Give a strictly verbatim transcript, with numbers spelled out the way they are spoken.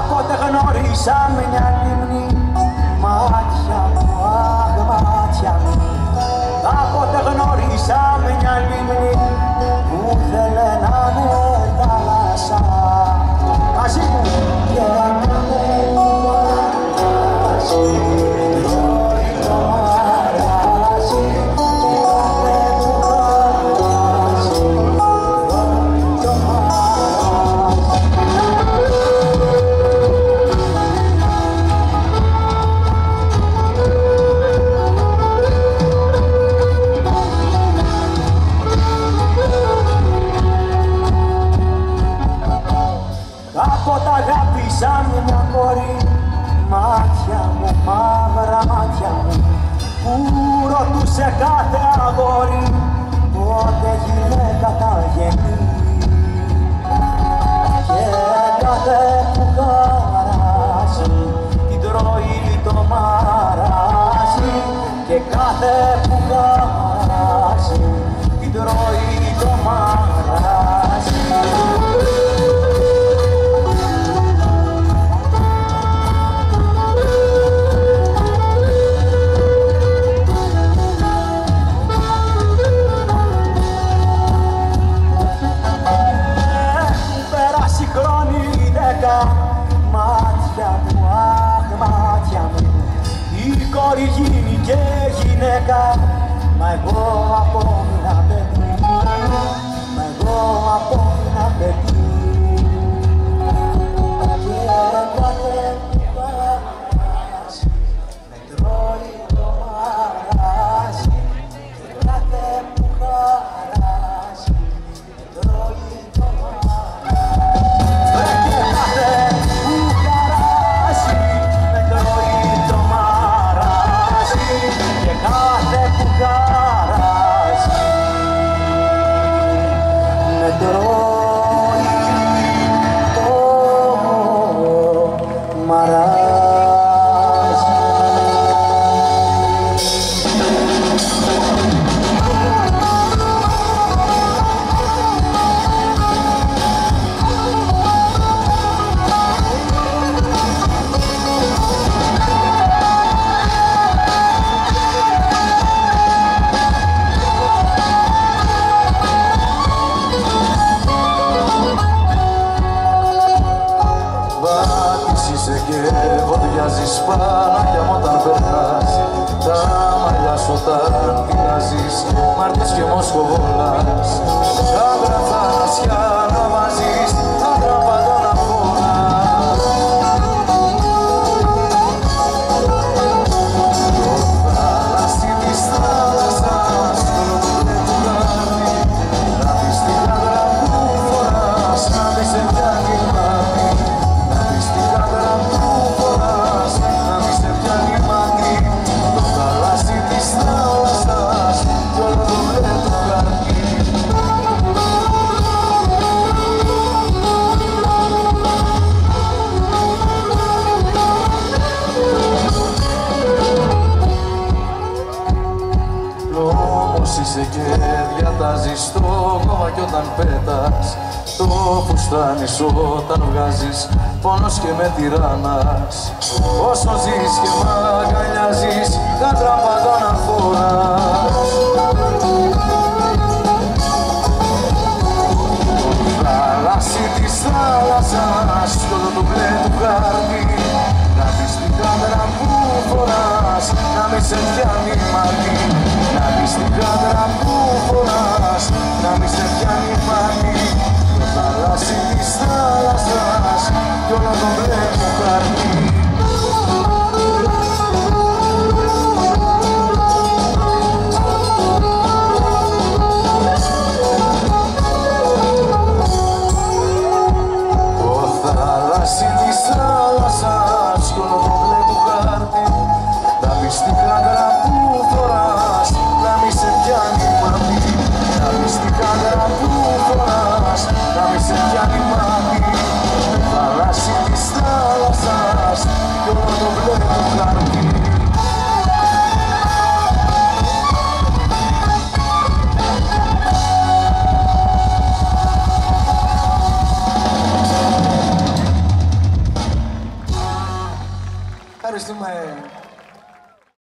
Κάποτε γνώρισα μια λίμνη, μάτια μου, αχ μάτια μου. Κάποτε γνώρισα μια λίμνη που θέλε να είναι θάλασσα. Μαζί μου και να με κουβάζει, τρώει το μαράζι, και κάθε που βάζει, τρώει το μαράζι. Κάποτε αγάπησα μια κόρη, μάτια μου, μαύρα μάτια μου, που ρωτούσε κάθε αγόρι πότε γυναίκα θα γεννεί. Και κάθε που χαράζει την τρώει το μαράζι, και κάθε που χαράζει την τρώει το μαράζι. Μάτια μου, αχ μάτια μου, η κόρη γίνει και γυναίκα, μα εγώ απόμεινα παιδί, μα εγώ απόμεινα παιδί. Και κάθε που βάζει με τρώει το μαράζι, και κάθε που χαράζει με τρώει το και βοδιάζεις Παναγιά μου όταν περνάς, τα μαλλιά σου όταν πειράζεις, Μάρτης και Μοσχοβόλας. Άντρα θανασιά να βάζεις, άντρα παντό να φωνάς. Το θάλασσι της θάλασσας, το λογουνέ του γάρι, να δεις την άντρα που φοράς, να μη σε πιάνει μάτι. Είσαι και διατάζεις το κόμμα κι όταν πέτας, το φουστάνεις όταν βγάζεις πόνος και με τυράννας. Όσο ζεις και μ' αγκαλιάζεις, κάτρα παντό να φοράς. Θάλασσι της θάλασσας, κι όλο το μπλε του χάρτη, να δεις την κάμερα που φοράς, να μη σε πιάνει μάτι. Να δεις την κάμερα που φοράς, να μη σε πιάνει μάτι. Το θάλασσι της θάλασσας, κι όλο το μπλε του χάρτη.